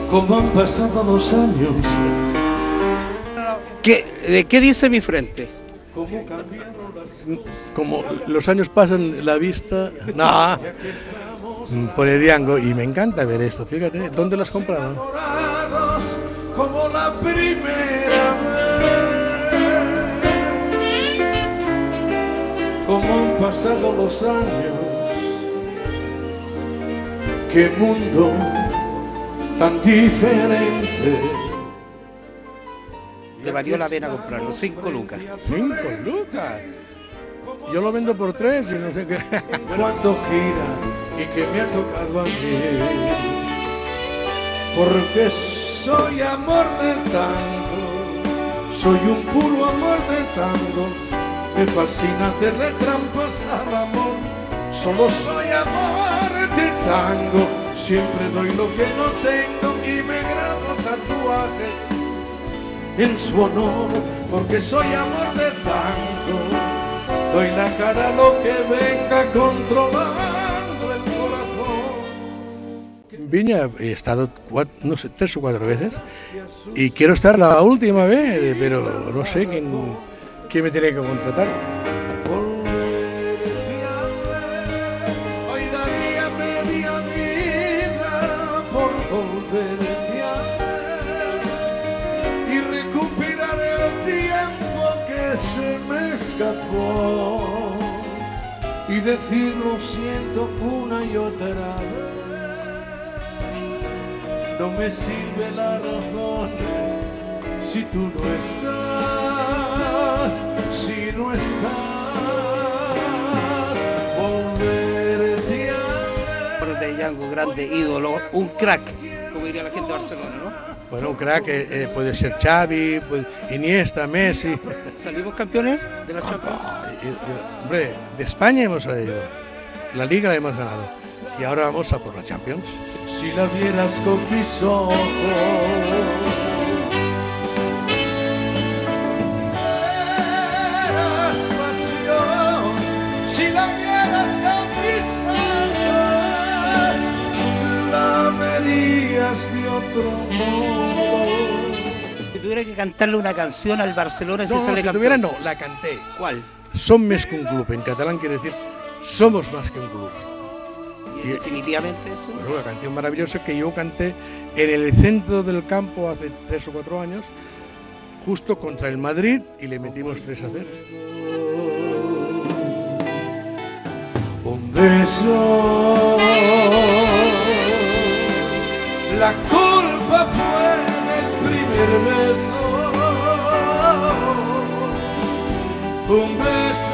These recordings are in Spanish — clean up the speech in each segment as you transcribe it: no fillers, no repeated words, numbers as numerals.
Como han pasado los años. ¿De qué dice mi frente? Como los años pasan, la vista... No, por el Diango, y me encanta ver esto, fíjate, ¿dónde lo has comprado? Como la primera vez, como han pasado los años, qué mundo tan diferente. Le valió la pena comprarlo, 5 lucas. 5 lucas. Yo lo vendo por 3 y no sé qué. Cuando gira y que me ha tocado a mí, porque soy amor de tango, soy un puro amor de tango, me fascina hacerle trampas al amor, solo soy amor de tango, siempre doy lo que no tengo y me grabo tatuajes en su honor, porque soy amor de tango, doy la cara a lo que venga controlando el corazón. Viña he estado 3 o 4 veces y quiero estar la última vez, pero no sé quién me tiene que contratar. Hoy daría media vida por volverte a ver y recuperar el tiempo que se me escapó y decir lo siento una y otra vez. No me sirve la razón si tú no estás, si no estás, volverte a ver. De Diango, grande ídolo, un crack, como diría la gente de Barcelona, ¿no? Bueno, un crack puede ser Xavi, Iniesta, Messi. ¿Salimos campeones de la Champions? Hombre, de España hemos salido, la Liga la hemos ganado y ahora vamos a por la Champions. Si la vieras con mis ojos, verás pasión. Si la vieras con mis ojos, la verías de otro modo. Si tuviera que cantarle una canción al Barcelona, si sale campeón. Tuviera no, la canté. ¿Cuál? Som més que un club, en catalán quiere decir somos más que un club. Y definitivamente eso. Bueno, una canción maravillosa que yo canté en el centro del campo hace 3 o 4 años, justo contra el Madrid, y le metimos 3-0. Un beso, la culpa fue del primer beso. Un beso,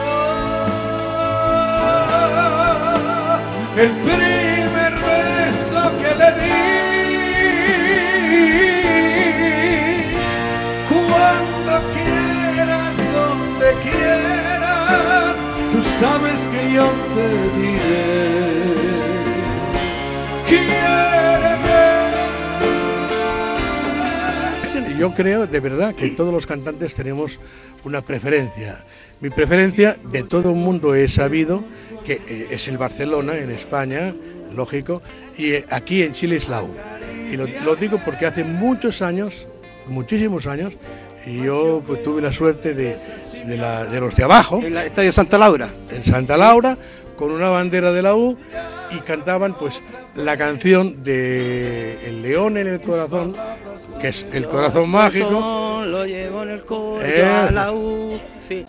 el primer beso que le di. Cuando quieras, donde quieras, tú sabes que yo te diré. Quiéreme. Yo creo de verdad que todos los cantantes tenemos una preferencia. Mi preferencia de todo el mundo he sabido que es el Barcelona en España, lógico, y aquí en Chile es la U. Y lo digo porque hace muchos años, muchísimos años, y yo pues, tuve la suerte de los de abajo. En el Estadio Santa Laura. En Santa Laura, con una bandera de la U, y cantaban pues la canción de El León en el Corazón, que es el corazón mágico. Lo llevo en el corazón a la U. Sí.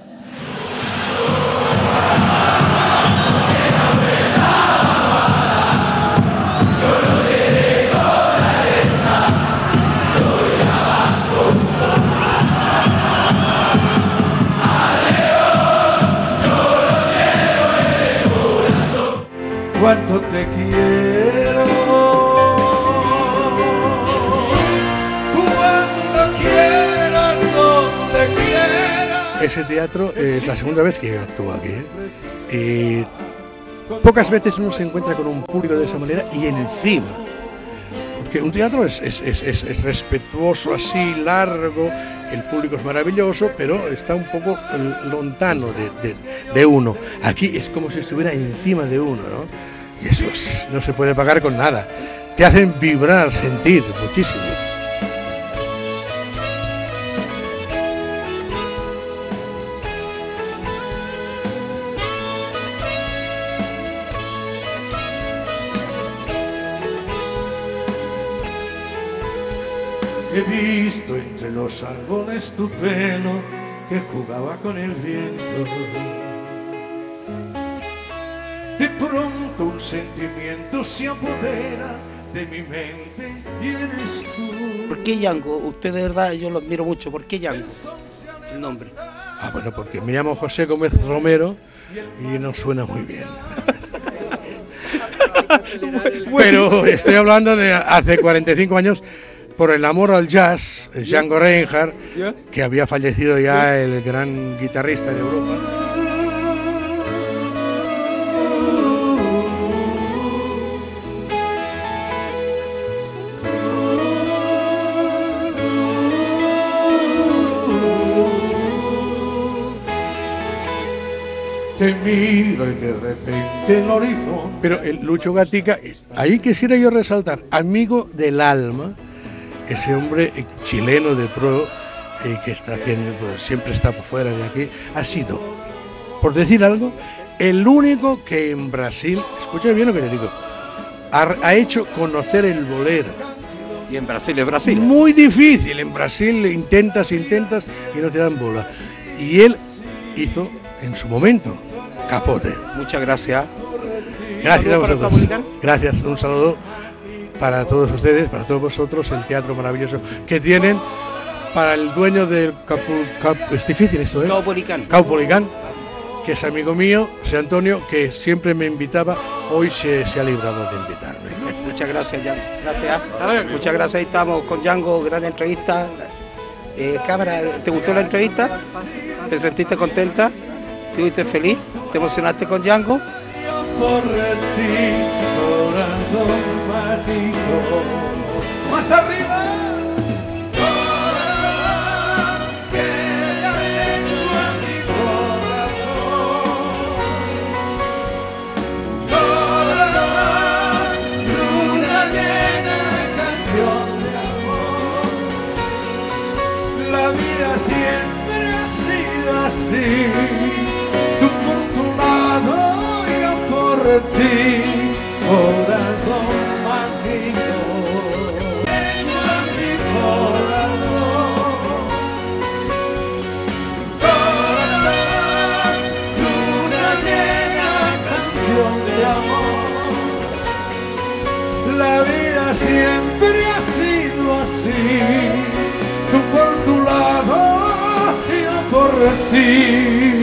Cuánto te quiero, cuando quieras, donde quieras. Ese teatro es la segunda vez que actúo aquí, y pocas veces uno se encuentra con un público de esa manera y encima, porque un teatro es respetuoso, así, largo, el público es maravilloso, pero está un poco lontano de uno. Aquí es como si estuviera encima de uno, ¿no? Y eso no se puede pagar con nada. te hacen vibrar, sentir muchísimo. He visto entre los árboles tu pelo que jugaba con el viento. De pronto un sentimiento se apodera de mi mente y eres tú. ¿Por qué Django? Usted de verdad, yo lo admiro mucho. ¿Por qué Django? El nombre. Ah, bueno, porque me llamo José Gómez Romero y no suena muy bien. Pero estoy hablando de hace 45 años, por el amor al jazz, Django Reinhardt, que había fallecido ya, el gran guitarrista de Europa. Te miro y de repente el horizonte. Pero el Lucho Gatica, ahí quisiera yo resaltar, amigo del alma, ese hombre chileno de pro, que está haciendo, pues, siempre está por fuera de aquí, ha sido, por decir algo, el único que en Brasil, escucha bien lo que te digo, ha hecho conocer el bolero. Y en Brasil es Brasil. Muy difícil, en Brasil intentas y no te dan bola. Y él hizo en su momento Capote. Muchas gracias. Gracias a ¿Un saludo para vosotros. Caupolicán? Gracias, un saludo para todos ustedes, para todos vosotros, el teatro maravilloso que tienen, para el dueño del es difícil esto, ¿eh? Caupolicán, que es amigo mío, José Antonio, que siempre me invitaba, hoy se ha librado de invitarme. Muchas gracias, Django. Gracias. Muchas gracias, ahí estamos con Django, gran entrevista. Cámara, ¿te gustó la entrevista? ¿Te sentiste contenta? ¿Estuviste feliz? ¿Te emocionaste con Django? Por ti, corazón mágico, más arriba. Que le ha hecho a mi corazón. Toda luna llena, canción de amor. La vida siempre ha sido así. Tú por tu lado, por ti, corazón mágico, hecho a mi corazón. Corazón, luna llena, canción de amor. La vida siempre ha sido así. Tú por tu lado, yo por ti.